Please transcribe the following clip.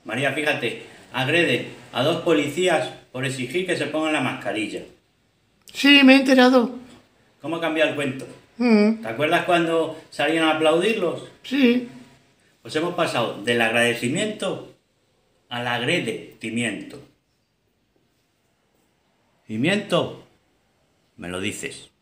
María, fíjate, agrede a 2 policías por exigir que se pongan la mascarilla. Sí, me he enterado. ¿Cómo ha cambiado el cuento? Mm, ¿Te acuerdas cuando salían a aplaudirlos? sí. Pues hemos pasado del agradecimiento al agredecimiento. ¿Y miento? Me lo dices.